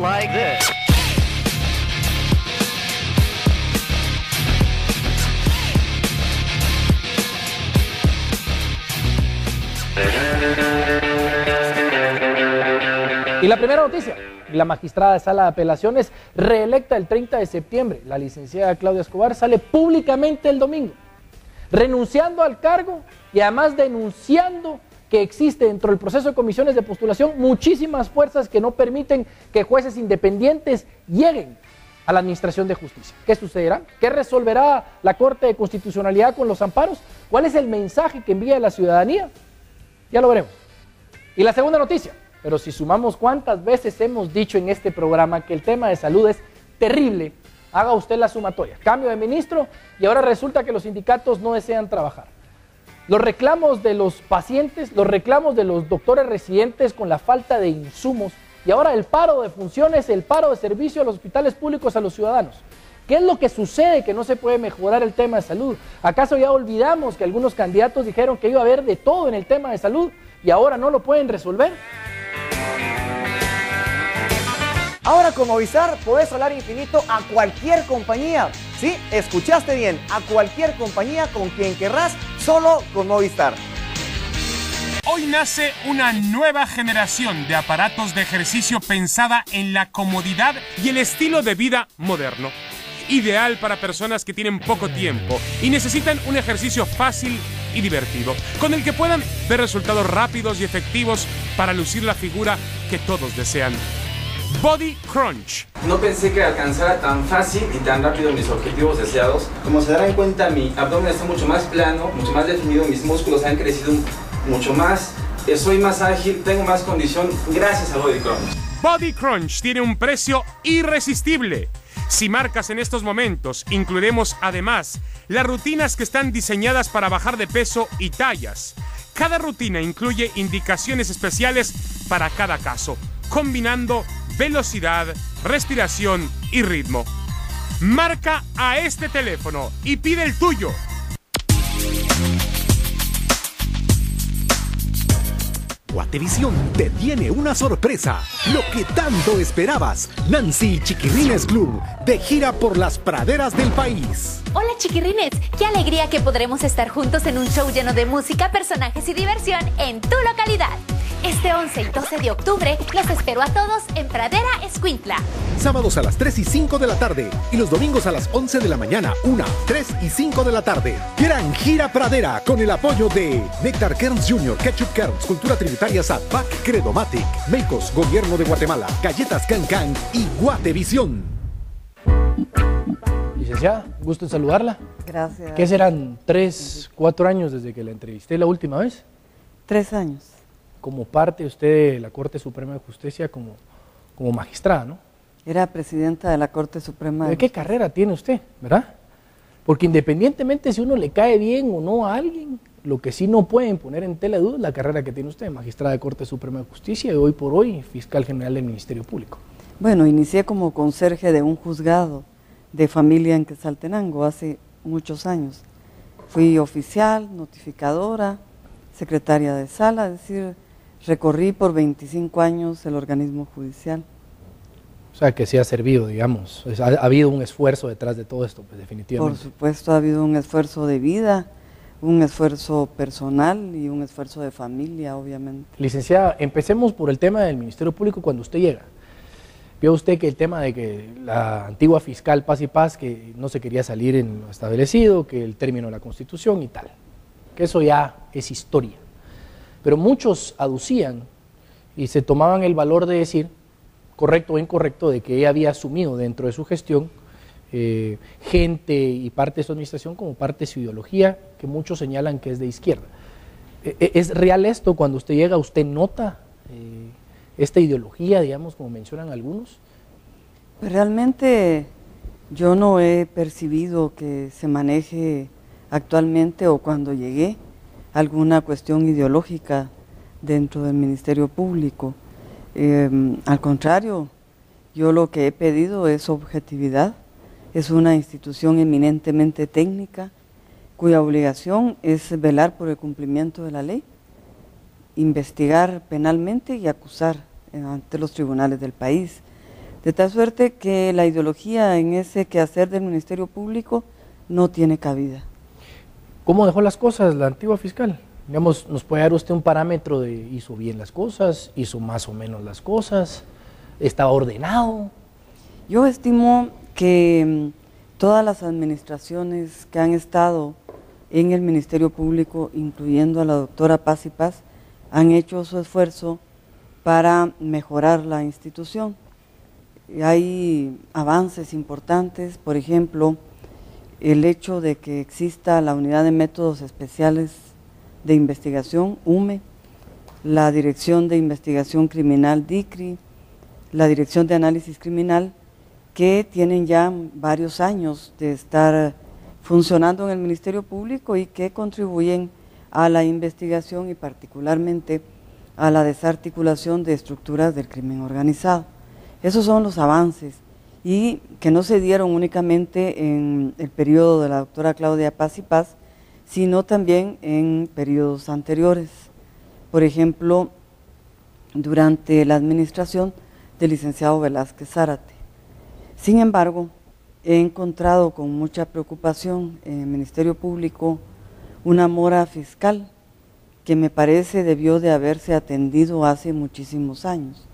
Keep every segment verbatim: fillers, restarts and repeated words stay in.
like this. Y la primera noticia, la magistrada de Sala de Apelaciones reelecta el treinta de septiembre, la licenciada Claudia Escobar, sale públicamente el domingo, renunciando al cargo y además denunciando que existe dentro del proceso de comisiones de postulación muchísimas fuerzas que no permiten que jueces independientes lleguen a la Administración de Justicia. ¿Qué sucederá? ¿Qué resolverá la Corte de Constitucionalidad con los amparos? ¿Cuál es el mensaje que envía a la ciudadanía? Ya lo veremos. Y la segunda noticia, pero si sumamos cuántas veces hemos dicho en este programa que el tema de salud es terrible, haga usted la sumatoria. Cambio de ministro y ahora resulta que los sindicatos no desean trabajar. Los reclamos de los pacientes, los reclamos de los doctores residentes con la falta de insumos y ahora el paro de funciones, el paro de servicio a los hospitales públicos a los ciudadanos. ¿Qué es lo que sucede que no se puede mejorar el tema de salud? ¿Acaso ya olvidamos que algunos candidatos dijeron que iba a haber de todo en el tema de salud y ahora no lo pueden resolver? Ahora con Movistar podés hablar infinito a cualquier compañía. Sí, escuchaste bien, a cualquier compañía con quien querrás, solo con Movistar. Hoy nace una nueva generación de aparatos de ejercicio pensada en la comodidad y el estilo de vida moderno. Ideal para personas que tienen poco tiempo y necesitan un ejercicio fácil y divertido, con el que puedan ver resultados rápidos y efectivos para lucir la figura que todos desean. Body Crunch. No pensé que alcanzara tan fácil y tan rápido mis objetivos deseados. Como se darán cuenta, mi abdomen está mucho más plano, mucho más definido, mis músculos han crecido mucho más, soy más ágil, tengo más condición gracias a Body Crunch. Body Crunch tiene un precio irresistible. Si marcas en estos momentos, incluiremos además las rutinas que están diseñadas para bajar de peso y tallas. Cada rutina incluye indicaciones especiales para cada caso, combinando velocidad, respiración y ritmo. Marca a este teléfono y pide el tuyo. Guatevisión te tiene una sorpresa, lo que tanto esperabas. Nancy Chiquirrines Club, de gira por las praderas del país. Hola chiquirrines, qué alegría que podremos estar juntos en un show lleno de música, personajes y diversión en tu localidad. Este once y doce de octubre los espero a todos en Pradera Escuintla. Sábados a las tres y cinco de la tarde y los domingos a las once de la mañana, una, tres y cinco de la tarde. Gran gira Pradera con el apoyo de Néctar Kerns junior, Ketchup Kerns, Cultura Tributaria S A T, P A C, Credomatic, Meicos, Gobierno de Guatemala, Galletas Can Can y Guatevisión. Licenciada, gusto en saludarla. Gracias. ¿Qué serán tres, cuatro años desde que la entrevisté la última vez? Tres años. Como parte usted de la Corte Suprema de Justicia como, como magistrada, ¿no? Era presidenta de la Corte Suprema. ¿De qué carrera tiene usted, verdad? Porque independientemente si uno le cae bien o no a alguien, lo que sí no pueden poner en tela de duda es la carrera que tiene usted, magistrada de Corte Suprema de Justicia y hoy por hoy fiscal general del Ministerio Público. Bueno, inicié como conserje de un juzgado de familia en Quetzaltenango hace muchos años. Fui oficial, notificadora, secretaria de sala, es decir, recorrí por veinticinco años el organismo judicial. O sea, que sí ha servido, digamos, ha, ha habido un esfuerzo detrás de todo esto, pues definitivamente. Por supuesto, ha habido un esfuerzo de vida, un esfuerzo personal y un esfuerzo de familia, obviamente. Licenciada, empecemos por el tema del Ministerio Público cuando usted llega. Vio usted que el tema de que la antigua fiscal Paz y Paz, que no se quería salir en lo establecido, que el término de la Constitución y tal, que eso ya es historia. Pero muchos aducían y se tomaban el valor de decir, correcto o incorrecto, de que ella había asumido dentro de su gestión eh, gente y parte de su administración como parte de su ideología, que muchos señalan que es de izquierda. Eh, ¿Es real esto? Cuando usted llega, ¿usted nota eh, esta ideología, digamos, como mencionan algunos? Realmente yo no he percibido que se maneje actualmente o cuando llegué alguna cuestión ideológica dentro del Ministerio Público. Eh, al contrario, yo lo que he pedido es objetividad. Es una institución eminentemente técnica cuya obligación es velar por el cumplimiento de la ley, investigar penalmente y acusar ante los tribunales del país. De tal suerte que la ideología en ese quehacer del Ministerio Público no tiene cabida. ¿Cómo dejó las cosas la antigua fiscal? Digamos, ¿nos puede dar usted un parámetro de hizo bien las cosas, hizo más o menos las cosas, estaba ordenado? Yo estimo que todas las administraciones que han estado en el Ministerio Público, incluyendo a la doctora Paz y Paz, han hecho su esfuerzo para mejorar la institución. Hay avances importantes, por ejemplo, el hecho de que exista la Unidad de Métodos Especiales de Investigación, U M E, la Dirección de Investigación Criminal, D I C R I, la Dirección de Análisis Criminal, que tienen ya varios años de estar funcionando en el Ministerio Público y que contribuyen a la investigación y particularmente a la desarticulación de estructuras del crimen organizado. Esos son los avances y que no se dieron únicamente en el periodo de la doctora Claudia Paz y Paz, sino también en periodos anteriores. Por ejemplo, durante la administración del licenciado Velázquez Zárate. Sin embargo, he encontrado con mucha preocupación en el Ministerio Público una mora fiscal que me parece debió de haberse atendido hace muchísimos años.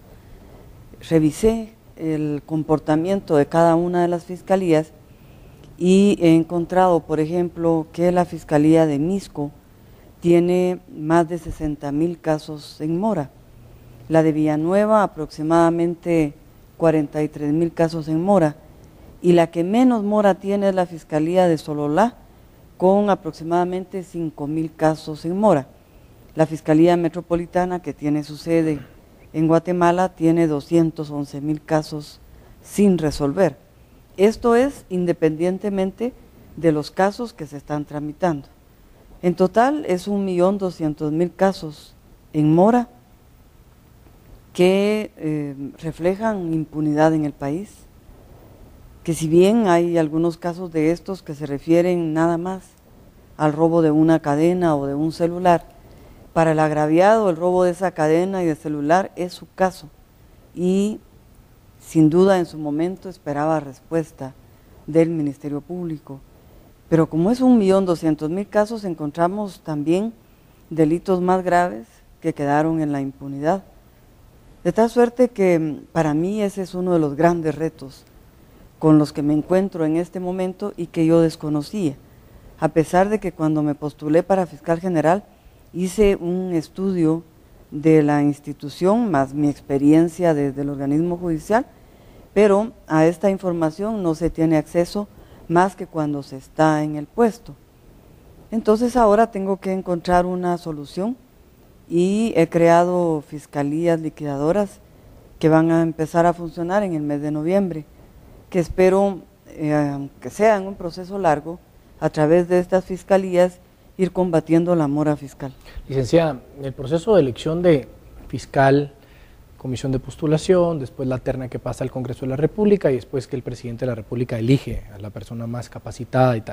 Revisé el comportamiento de cada una de las fiscalías y he encontrado, por ejemplo, que la Fiscalía de Misco tiene más de sesenta mil casos en mora, la de Villanueva aproximadamente cuarenta y tres mil casos en mora, y la que menos mora tiene es la Fiscalía de Sololá, con aproximadamente cinco mil casos en mora. La Fiscalía Metropolitana, que tiene su sede en Guatemala, tiene doscientos once mil casos sin resolver. Esto es independientemente de los casos que se están tramitando. En total es un millón doscientos mil casos en mora que eh, reflejan impunidad en el país, que si bien hay algunos casos de estos que se refieren nada más al robo de una cadena o de un celular, para el agraviado el robo de esa cadena y de celular es su caso y sin duda en su momento esperaba respuesta del Ministerio Público. Pero como es un millón doscientos mil casos, encontramos también delitos más graves que quedaron en la impunidad. De tal suerte que para mí ese es uno de los grandes retos con los que me encuentro en este momento y que yo desconocía, a pesar de que cuando me postulé para fiscal general hice un estudio de la institución más mi experiencia desde el organismo judicial, pero a esta información no se tiene acceso más que cuando se está en el puesto. Entonces ahora tengo que encontrar una solución y he creado fiscalías liquidadoras que van a empezar a funcionar en el mes de noviembre, que espero eh, que sea en un proceso largo, a través de estas fiscalías ir combatiendo la mora fiscal. Licenciada, el proceso de elección de fiscal, comisión de postulación, después la terna que pasa al Congreso de la República y después que el presidente de la República elige a la persona más capacitada y tal.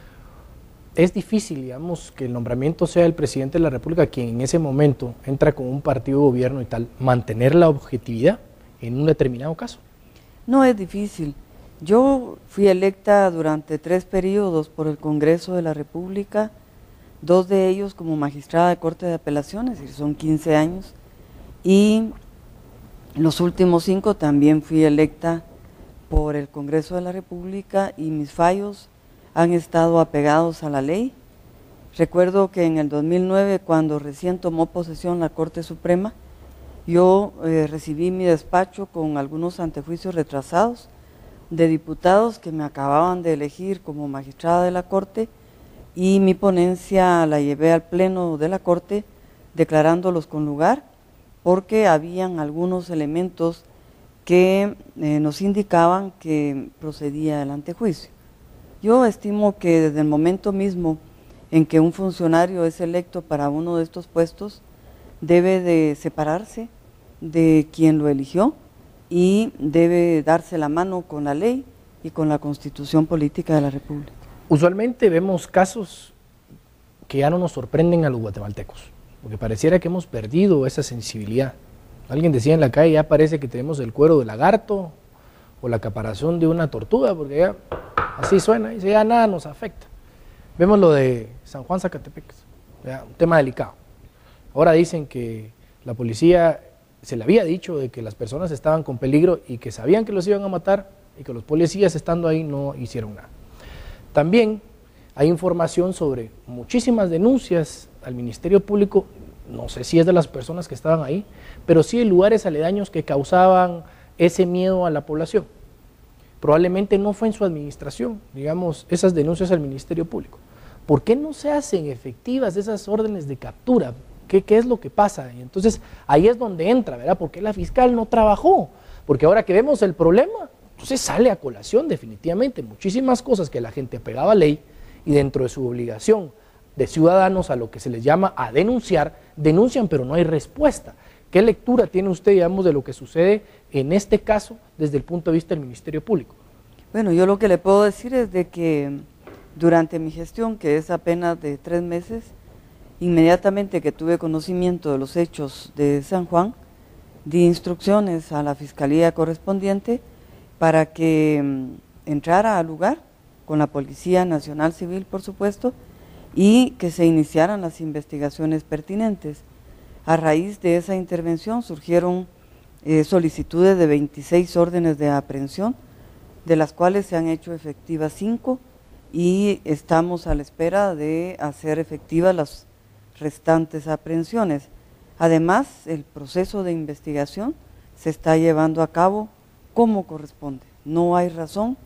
Es difícil, digamos, que el nombramiento sea el presidente de la República quien en ese momento entra con un partido de gobierno y tal, mantener la objetividad en un determinado caso. No es difícil. Yo fui electa durante tres periodos por el Congreso de la República, dos de ellos como magistrada de Corte de Apelaciones, y son quince años, y los últimos cinco también fui electa por el Congreso de la República y mis fallos han estado apegados a la ley. Recuerdo que en el dos mil nueve, cuando recién tomó posesión la Corte Suprema, yo eh, recibí mi despacho con algunos antejuicios retrasados de diputados que me acababan de elegir como magistrada de la Corte y mi ponencia la llevé al Pleno de la Corte declarándolos con lugar porque habían algunos elementos que eh, nos indicaban que procedía el antejuicio. Yo estimo que desde el momento mismo en que un funcionario es electo para uno de estos puestos, debe de separarse de quien lo eligió y debe darse la mano con la ley y con la Constitución Política de la República. Usualmente vemos casos que ya no nos sorprenden a los guatemaltecos, porque pareciera que hemos perdido esa sensibilidad. Alguien decía en la calle, ya parece que tenemos el cuero de lagarto, o la caparazón de una tortuga, porque ya así suena, y ya nada nos afecta. Vemos lo de San Juan Zacatepec, ya, un tema delicado. Ahora dicen que la policía se le había dicho de que las personas estaban con peligro y que sabían que los iban a matar y que los policías estando ahí no hicieron nada. También hay información sobre muchísimas denuncias al Ministerio Público, no sé si es de las personas que estaban ahí, pero sí de lugares aledaños que causaban ese miedo a la población. Probablemente no fue en su administración, digamos, esas denuncias al Ministerio Público. ¿Por qué no se hacen efectivas esas órdenes de captura? ¿Qué, qué es lo que pasa? Y entonces ahí es donde entra, ¿verdad? ¿Por qué la fiscal no trabajó? Porque ahora que vemos el problema, entonces sale a colación definitivamente muchísimas cosas que la gente apegaba a ley y dentro de su obligación de ciudadanos a lo que se les llama a denunciar, denuncian pero no hay respuesta. ¿Qué lectura tiene usted, digamos, de lo que sucede en este caso desde el punto de vista del Ministerio Público? Bueno, yo lo que le puedo decir es de que durante mi gestión, que es apenas de tres meses, inmediatamente que tuve conocimiento de los hechos de San Juan, di instrucciones a la Fiscalía correspondiente para que mm, entrara al lugar con la Policía Nacional Civil, por supuesto, y que se iniciaran las investigaciones pertinentes. A raíz de esa intervención surgieron eh, solicitudes de veintiséis órdenes de aprehensión, de las cuales se han hecho efectivas cinco y estamos a la espera de hacer efectivas las restantes aprehensiones. Además, el proceso de investigación se está llevando a cabo como corresponde. No hay razón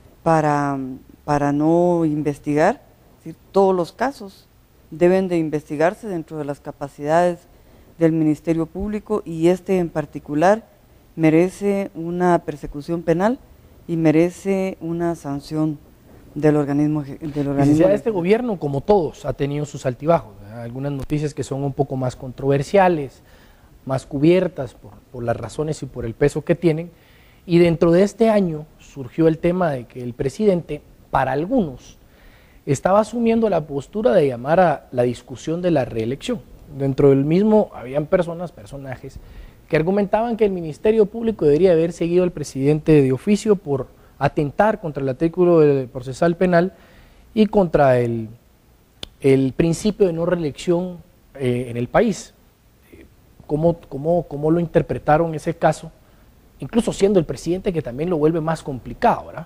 para, para no investigar, es decir, todos los casos deben de investigarse dentro de las capacidades del Ministerio Público y este en particular merece una persecución penal y merece una sanción del organismo. Del organismo este gobierno, como todos, ha tenido sus altibajos, ¿verdad? Algunas noticias que son un poco más controversiales, más cubiertas por, por las razones y por el peso que tienen, y dentro de este año surgió el tema de que el presidente, para algunos, estaba asumiendo la postura de llamar a la discusión de la reelección. Dentro del mismo habían personas, personajes, que argumentaban que el Ministerio Público debería haber seguido al presidente de oficio por atentar contra el artículo del procesal penal y contra el, el principio de no reelección eh, en el país. ¿Cómo, cómo, ¿Cómo lo interpretaron ese caso? Incluso siendo el presidente, que también lo vuelve más complicado, ¿verdad?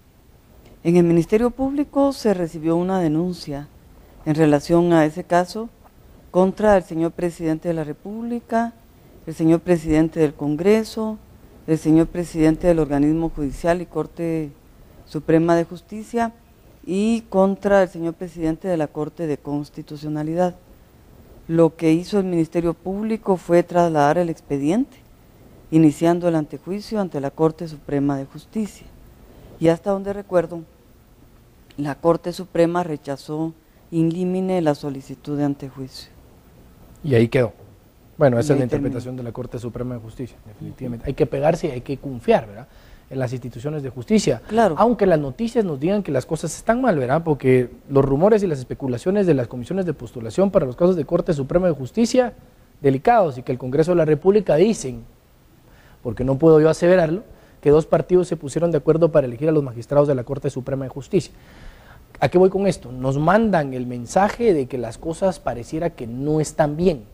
En el Ministerio Público se recibió una denuncia en relación a ese caso contra el señor presidente de la República, el señor presidente del Congreso, el señor presidente del organismo judicial y Corte Suprema de Justicia y contra el señor presidente de la Corte de Constitucionalidad. Lo que hizo el Ministerio Público fue trasladar el expediente, iniciando el antejuicio ante la Corte Suprema de Justicia. Y hasta donde recuerdo, la Corte Suprema rechazó in limine la solicitud de antejuicio. Y ahí quedó. Bueno, esa y es la terminó. interpretación de la Corte Suprema de Justicia, definitivamente. Hay que pegarse y hay que confiar, ¿verdad?, en las instituciones de justicia. Claro. Aunque las noticias nos digan que las cosas están mal, ¿verdad?, porque los rumores y las especulaciones de las comisiones de postulación para los casos de Corte Suprema de Justicia, delicados, y que el Congreso de la República dicen, porque no puedo yo aseverarlo, que dos partidos se pusieron de acuerdo para elegir a los magistrados de la Corte Suprema de Justicia. ¿A qué voy con esto? Nos mandan el mensaje de que las cosas pareciera que no están bien.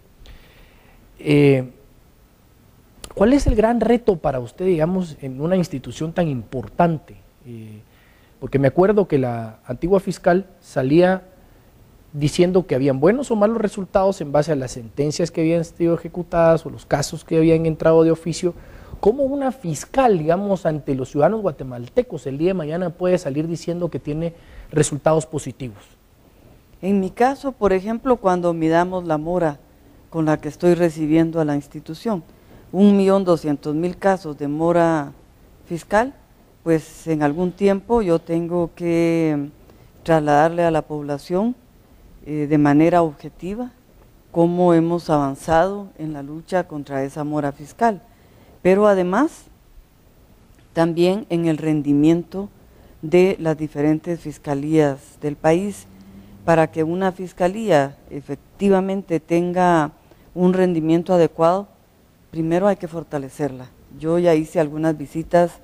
Eh, ¿Cuál es el gran reto para usted, digamos, en una institución tan importante? Eh, porque me acuerdo que la antigua fiscal salía diciendo que habían buenos o malos resultados en base a las sentencias que habían sido ejecutadas o los casos que habían entrado de oficio. ¿Cómo una fiscal, digamos, ante los ciudadanos guatemaltecos el día de mañana puede salir diciendo que tiene resultados positivos? En mi caso, por ejemplo, cuando midamos la mora con la que estoy recibiendo a la institución, un millón doscientos mil casos de mora fiscal, pues en algún tiempo yo tengo que trasladarle a la población eh, de manera objetiva cómo hemos avanzado en la lucha contra esa mora fiscal, pero además también en el rendimiento de las diferentes fiscalías del país. Para que una fiscalía efectivamente tenga un rendimiento adecuado, primero hay que fortalecerla. Yo ya hice algunas visitas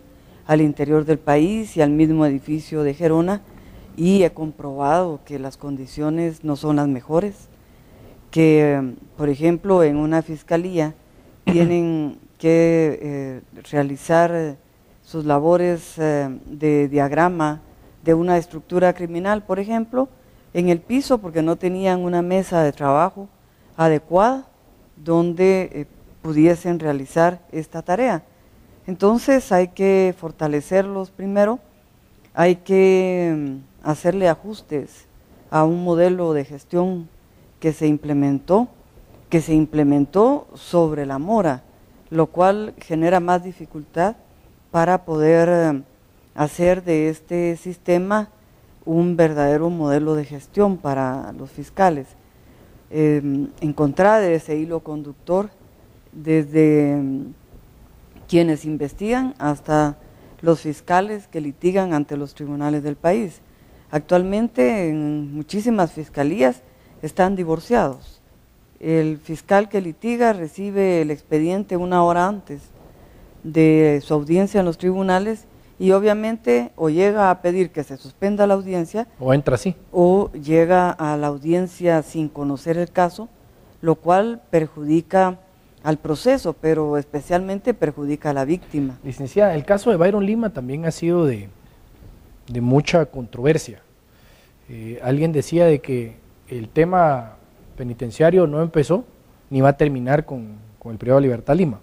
al interior del país y al mismo edificio de Gerona, y he comprobado que las condiciones no son las mejores, que por ejemplo en una fiscalía tienen que eh, realizar sus labores eh, de diagrama de una estructura criminal, por ejemplo, en el piso porque no tenían una mesa de trabajo adecuada donde eh, pudiesen realizar esta tarea. Entonces hay que fortalecerlos primero, hay que hacerle ajustes a un modelo de gestión que se implementó, que se implementó sobre la mora, lo cual genera más dificultad para poder hacer de este sistema un verdadero modelo de gestión para los fiscales. Eh, encontrar ese hilo conductor desde quienes investigan hasta los fiscales que litigan ante los tribunales del país. Actualmente en muchísimas fiscalías están divorciados. El fiscal que litiga recibe el expediente una hora antes de su audiencia en los tribunales y obviamente o llega a pedir que se suspenda la audiencia o entra así o llega a la audiencia sin conocer el caso, lo cual perjudica al proceso, pero especialmente perjudica a la víctima. Licenciada, el caso de Byron Lima también ha sido de, de mucha controversia. Eh, alguien decía de que el tema penitenciario no empezó ni va a terminar con, con el privado de libertad Lima.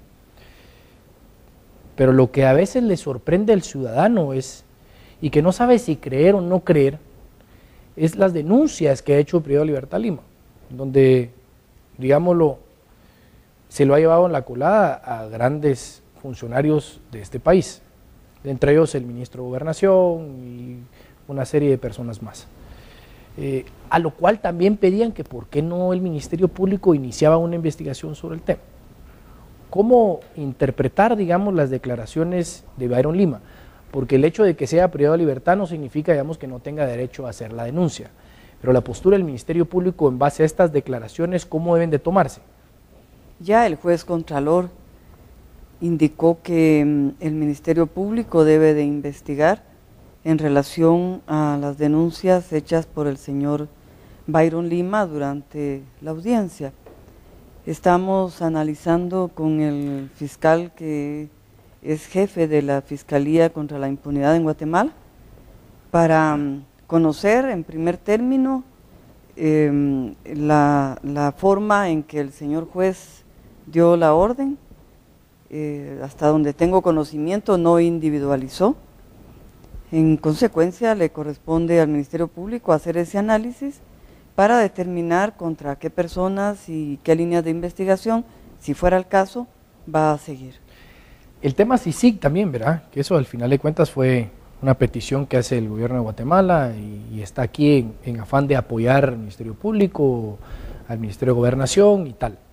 Pero lo que a veces le sorprende al ciudadano es, y que no sabe si creer o no creer, es las denuncias que ha hecho el privado de libertad Lima, donde, digámoslo, se lo ha llevado en la colada a grandes funcionarios de este país, entre ellos el ministro de Gobernación y una serie de personas más. Eh, a lo cual también pedían que por qué no el Ministerio Público iniciaba una investigación sobre el tema. ¿Cómo interpretar, digamos, las declaraciones de Byron Lima? Porque el hecho de que sea privado de libertad no significa, digamos, que no tenga derecho a hacer la denuncia. Pero la postura del Ministerio Público en base a estas declaraciones, ¿cómo deben de tomarse? Ya el juez Contralor indicó que mm, el Ministerio Público debe de investigar en relación a las denuncias hechas por el señor Byron Lima durante la audiencia. Estamos analizando con el fiscal que es jefe de la Fiscalía contra la Impunidad en Guatemala para um, conocer en primer término eh, la, la forma en que el señor juez dio la orden. Eh, hasta donde tengo conocimiento no individualizó. En consecuencia le corresponde al Ministerio Público hacer ese análisis para determinar contra qué personas y qué líneas de investigación, si fuera el caso, va a seguir. El tema CICIG también, ¿verdad? Que eso al final de cuentas fue una petición que hace el gobierno de Guatemala y, y está aquí en, en afán de apoyar al Ministerio Público, al Ministerio de Gobernación y tal.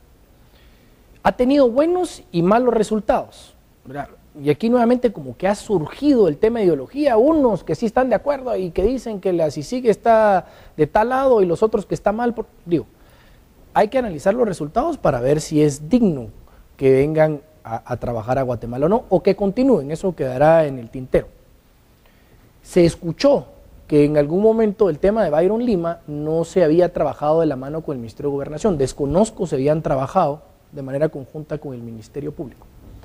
Ha tenido buenos y malos resultados, ¿verdad? Y aquí nuevamente como que ha surgido el tema de ideología, unos que sí están de acuerdo y que dicen que la CICIG está de tal lado y los otros que está mal. Por, digo, hay que analizar los resultados para ver si es digno que vengan a, a trabajar a Guatemala o no, o que continúen, eso quedará en el tintero. Se escuchó que en algún momento el tema de Byron Lima no se había trabajado de la mano con el Ministerio de Gobernación, desconozco si habían trabajado de manera conjunta con el Ministerio Público.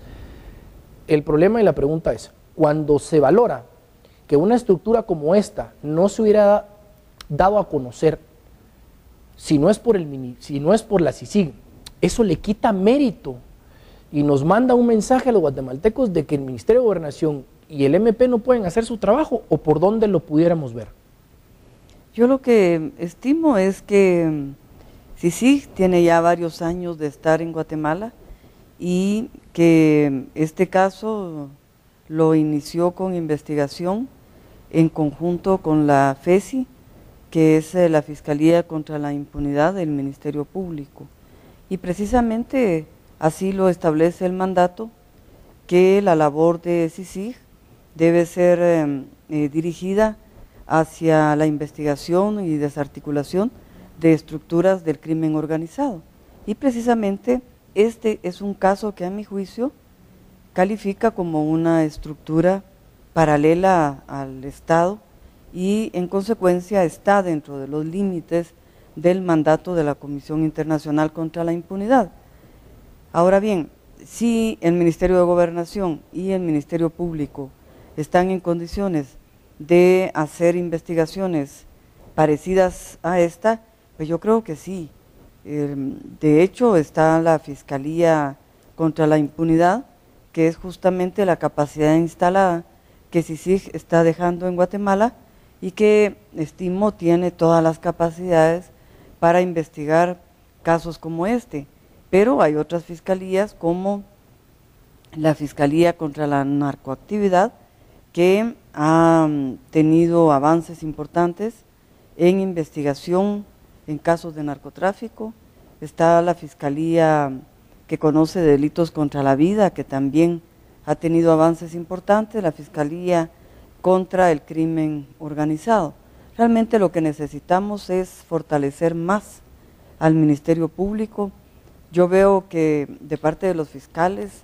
El problema y la pregunta es, cuando se valora que una estructura como esta no se hubiera dado a conocer, si no es por, el, si no es por la CICIG, eso le quita mérito y nos manda un mensaje a los guatemaltecos de que el Ministerio de Gobernación y el M P no pueden hacer su trabajo, o por dónde lo pudiéramos ver. Yo lo que estimo es que CICIG tiene ya varios años de estar en Guatemala y que este caso lo inició con investigación en conjunto con la FESI, que es la Fiscalía contra la Impunidad del Ministerio Público. Y precisamente así lo establece el mandato, que la labor de CICIG debe ser eh, eh, dirigida hacia la investigación y desarticulación de estructuras del crimen organizado. Y precisamente este es un caso que a mi juicio califica como una estructura paralela al Estado y en consecuencia está dentro de los límites del mandato de la Comisión Internacional contra la Impunidad. Ahora bien, si el Ministerio de Gobernación y el Ministerio Público están en condiciones de hacer investigaciones parecidas a esta, pues yo creo que sí. Eh, de hecho, está la Fiscalía contra la Impunidad, que es justamente la capacidad instalada que CICIG está dejando en Guatemala y que estimo tiene todas las capacidades para investigar casos como este. Pero hay otras fiscalías como la Fiscalía contra la Narcoactividad, que ha tenido avances importantes en investigación en casos de narcotráfico. Está la Fiscalía que conoce delitos contra la vida, que también ha tenido avances importantes, la Fiscalía contra el crimen organizado. Realmente lo que necesitamos es fortalecer más al Ministerio Público. Yo veo que de parte de los fiscales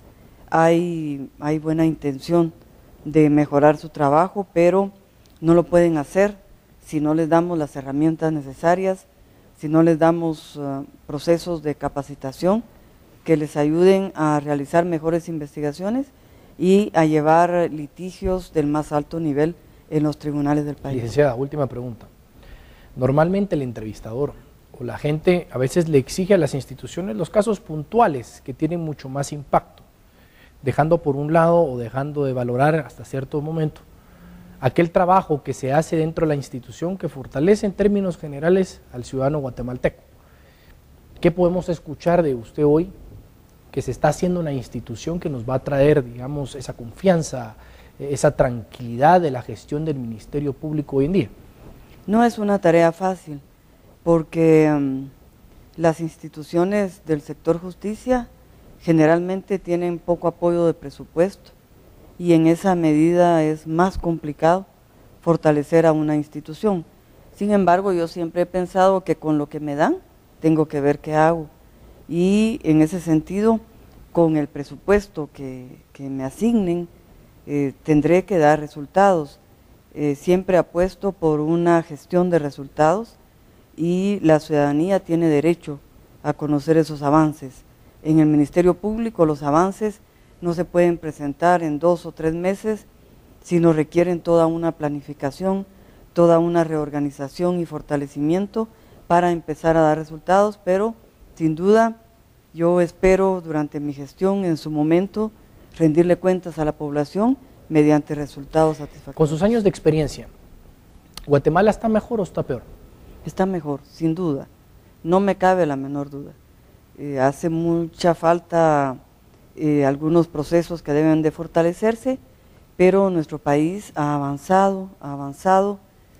hay, hay buena intención de mejorar su trabajo, pero no lo pueden hacer si no les damos las herramientas necesarias, si no les damos uh, procesos de capacitación que les ayuden a realizar mejores investigaciones y a llevar litigios del más alto nivel en los tribunales del país. Licenciada, última pregunta. Normalmente el entrevistador o la gente a veces le exige a las instituciones los casos puntuales que tienen mucho más impacto, dejando por un lado o dejando de valorar hasta cierto momento aquel trabajo que se hace dentro de la institución que fortalece en términos generales al ciudadano guatemalteco. ¿Qué podemos escuchar de usted hoy que se está haciendo una institución que nos va a traer, digamos, esa confianza, esa tranquilidad de la gestión del Ministerio Público hoy en día? No es una tarea fácil, porque um, las instituciones del sector justicia generalmente tienen poco apoyo de presupuesto y en esa medida es más complicado fortalecer a una institución. Sin embargo, yo siempre he pensado que con lo que me dan, tengo que ver qué hago. Y en ese sentido, con el presupuesto que, que me asignen, eh, tendré que dar resultados. Eh, siempre apuesto por una gestión de resultados y la ciudadanía tiene derecho a conocer esos avances. En el Ministerio Público los avances no se pueden presentar en dos o tres meses, sino requieren toda una planificación, toda una reorganización y fortalecimiento para empezar a dar resultados, pero sin duda yo espero durante mi gestión en su momento rendirle cuentas a la población mediante resultados satisfactorios. Con sus años de experiencia, ¿Guatemala está mejor o está peor? Está mejor, sin duda, no me cabe la menor duda. Eh, hace mucha falta eh, algunos procesos que deben de fortalecerse, pero nuestro país ha avanzado, ha avanzado,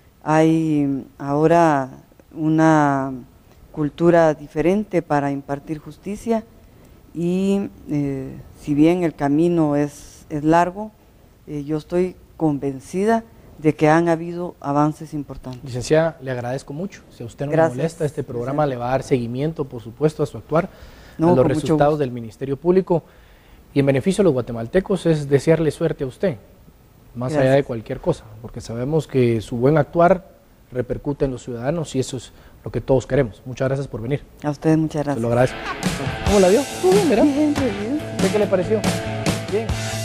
hay ahora una cultura diferente para impartir justicia y eh, si bien el camino es, es largo, eh, yo estoy convencida de que han habido avances importantes. Licenciada, le agradezco mucho. Si a usted no Gracias. le molesta, este programa le va a dar seguimiento, por supuesto, a su actuar, No, a los con mucho resultados gusto. del Ministerio Público. Y en beneficio de los guatemaltecos es desearle suerte a usted, más Gracias. allá de cualquier cosa, porque sabemos que su buen actuar repercute en los ciudadanos y eso es lo que todos queremos. Muchas gracias por venir. A ustedes muchas Se gracias. lo agradezco. ¿Cómo la vio? Estuvo bien, ¿verdad? Bien, bien. ¿Qué le pareció? Bien.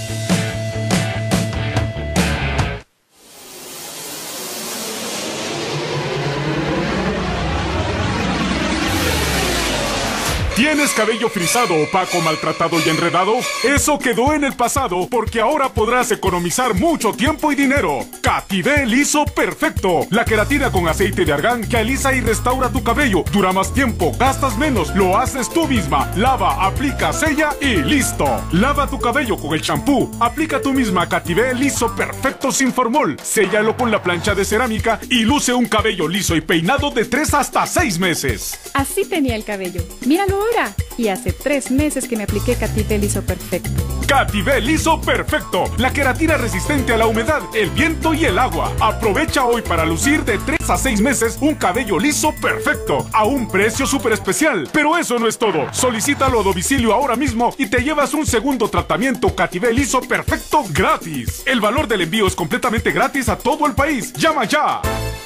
¿Tienes cabello frisado, opaco, maltratado y enredado? Eso quedó en el pasado porque ahora podrás economizar mucho tiempo y dinero. Cativé Liso Perfecto. La queratina con aceite de argán que alisa y restaura tu cabello. Dura más tiempo, gastas menos, lo haces tú misma. Lava, aplica, sella y listo. Lava tu cabello con el champú. Aplica tú misma Cativé Liso Perfecto sin formol. Séllalo con la plancha de cerámica y luce un cabello liso y peinado de tres hasta seis meses. Así tenía el cabello. Míralo hoy. hora y hace tres meses que me apliqué Cativel Liso Perfecto. Cativel Liso Perfecto, la queratina resistente a la humedad, el viento y el agua. Aprovecha hoy para lucir de tres a seis meses un cabello liso perfecto a un precio súper especial. Pero eso no es todo. Solicítalo a domicilio ahora mismo y te llevas un segundo tratamiento Cativel Liso Perfecto gratis. El valor del envío es completamente gratis a todo el país. ¡Llama ya!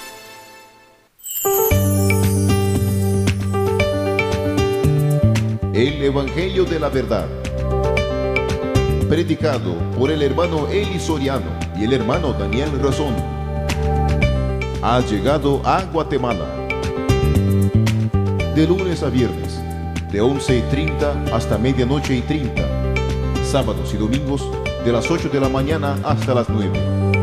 El Evangelio de la Verdad, predicado por el hermano Eli Soriano y el hermano Daniel Razón, ha llegado a Guatemala. De lunes a viernes, de once y treinta hasta medianoche y treinta, sábados y domingos, de las ocho de la mañana hasta las nueve.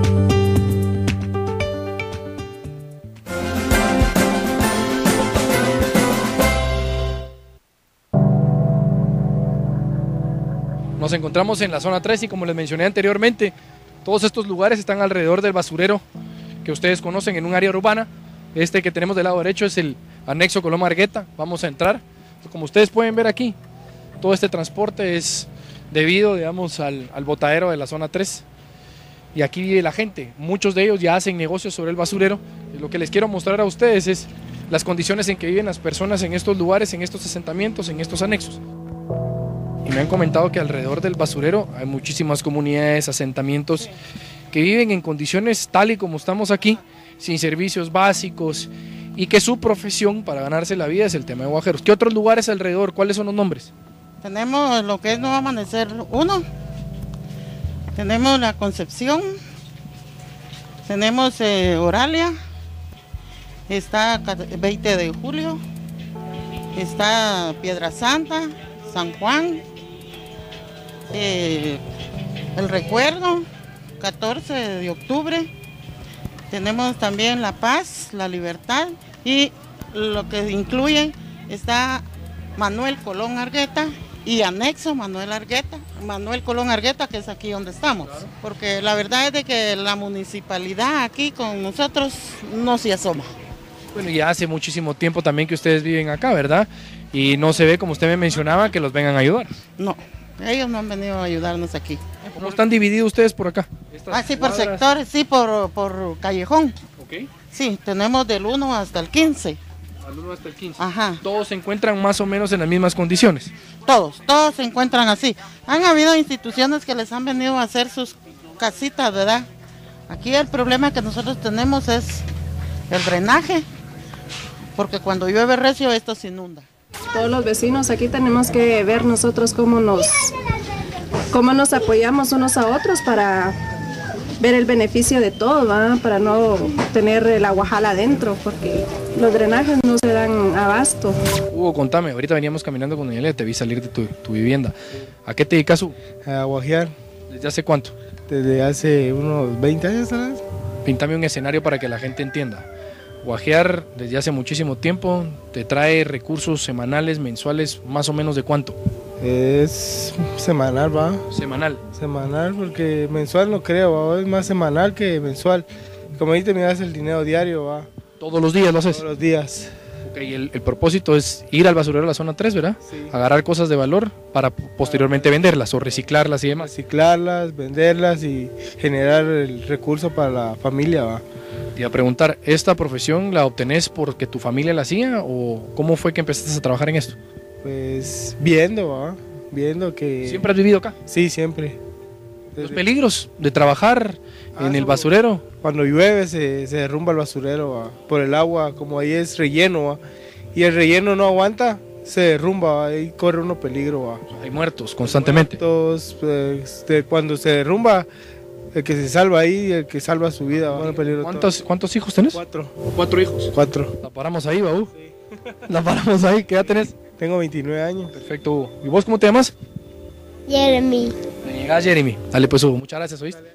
Nos encontramos en la zona tres y como les mencioné anteriormente, todos estos lugares están alrededor del basurero que ustedes conocen en un área urbana. Este que tenemos del lado derecho es el anexo Coloma Argueta. Vamos a entrar. Como ustedes pueden ver aquí, todo este transporte es debido, digamos, al, al botadero de la zona tres. Y aquí vive la gente. Muchos de ellos ya hacen negocios sobre el basurero. Y lo que les quiero mostrar a ustedes es las condiciones en que viven las personas en estos lugares, en estos asentamientos, en estos anexos. Y me han comentado que alrededor del basurero hay muchísimas comunidades, asentamientos que viven en condiciones tal y como estamos aquí, sin servicios básicos, y que su profesión para ganarse la vida es el tema de guajeros. ¿Qué otros lugares alrededor? ¿Cuáles son los nombres? Tenemos lo que es Nuevo Amanecer uno, tenemos La Concepción, tenemos eh, Oralia, está veinte de julio, está Piedra Santa, San Juan, eh, El Recuerdo, catorce de octubre, tenemos también La Paz, La Libertad, y lo que incluye está Manuel Colón Argueta y anexo Manuel Argueta, Manuel Colón Argueta, que es aquí donde estamos, claro. Porque la verdad es de que la municipalidad aquí con nosotros no se asoma. Bueno, ya hace muchísimo tiempo también que ustedes viven acá, ¿verdad? Y no se ve, como usted me mencionaba, que los vengan a ayudar. No, ellos no han venido a ayudarnos aquí. ¿Cómo están divididos ustedes por acá? Ah, sí, por sectores, sí, por, por callejón. Ok. Sí, tenemos del uno hasta el quince. Al uno hasta el quince. Ajá. ¿Todos se encuentran más o menos en las mismas condiciones? Todos, todos se encuentran así. Han habido instituciones que les han venido a hacer sus casitas, ¿verdad? Aquí el problema que nosotros tenemos es el drenaje, porque cuando llueve recio esto se inunda. Todos los vecinos aquí tenemos que ver nosotros cómo nos, cómo nos apoyamos unos a otros para ver el beneficio de todo, ¿verdad? Para no tener el aguajal adentro, porque los drenajes no se dan abasto. Hugo, contame, ahorita veníamos caminando con Doña Elia, te vi salir de tu, tu vivienda. ¿A qué te dedicas, Hugo? A guajear. ¿Desde hace cuánto? Desde hace unos veinte años, ¿sabes? Píntame un escenario para que la gente entienda. Guajear desde hace muchísimo tiempo, ¿te trae recursos semanales, mensuales, más o menos de cuánto? Es semanal, va. ¿Semanal? Semanal, porque mensual no creo, ¿va? Es más semanal que mensual. Como ahí te miras el dinero diario, va. ¿Todos los días lo haces? Todos los días. Ok, el, el propósito es ir al basurero de la zona tres, ¿verdad? Sí. Agarrar cosas de valor para posteriormente venderlas o reciclarlas y demás. Reciclarlas, venderlas y generar el recurso para la familia, va. Te iba a preguntar, ¿esta profesión la obtenés porque tu familia la hacía o cómo fue que empezaste a trabajar en esto? Pues viendo, ¿va? Viendo que... ¿Siempre has vivido acá? Sí, siempre. Desde... ¿Los peligros de trabajar ah, en el basurero? Cuando llueve se, se derrumba el basurero, ¿va? Por el agua, como ahí es relleno, ¿va? Y el relleno no aguanta, se derrumba, ¿va? Ahí corre uno peligro, ¿va? Hay muertos constantemente. Hay muertos, pues, de, cuando se derrumba... El que se salva ahí, el que salva su vida. Va. ¿Cuántos, ¿Cuántos hijos tenés? Cuatro. ¿Cuatro hijos? Cuatro. La paramos ahí, Baú. Sí. La paramos ahí. ¿Qué edad tenés? Tengo veintinueve años. Perfecto, Hugo. ¿Y vos cómo te llamas? Jeremy. Me llegás, Jeremy. Dale pues, Hugo. Muchas gracias, ¿oíste?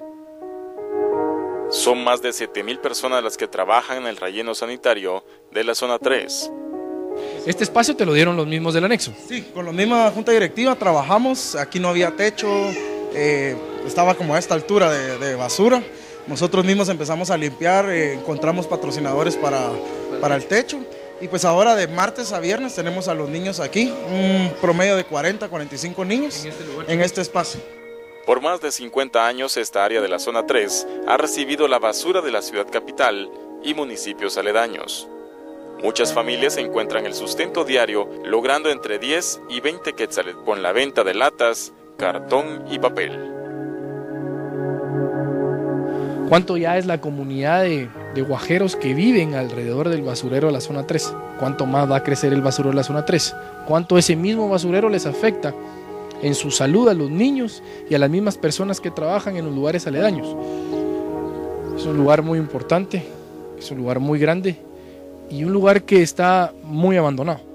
Son más de siete mil personas las que trabajan en el relleno sanitario de la zona tres. ¿Este espacio te lo dieron los mismos del anexo? Sí, con la misma junta directiva trabajamos. Aquí no había techo. Eh, estaba como a esta altura de, de basura. Nosotros mismos empezamos a limpiar, eh, encontramos patrocinadores para, para el techo Y pues ahora de martes a viernes tenemos a los niños aquí, un promedio de cuarenta, cuarenta y cinco niños en este, lugar, en este espacio. Por más de cincuenta años, esta área de la zona tres ha recibido la basura de la ciudad capital y municipios aledaños. Muchas familias encuentran el sustento diario logrando entre diez y veinte quetzales con la venta de latas, cartón y papel. ¿Cuánto ya es la comunidad de, de guajeros que viven alrededor del basurero de la zona tres? ¿Cuánto más va a crecer el basurero de la zona tres? ¿Cuánto ese mismo basurero les afecta en su salud a los niños y a las mismas personas que trabajan en los lugares aledaños? Es un lugar muy importante, es un lugar muy grande y un lugar que está muy abandonado.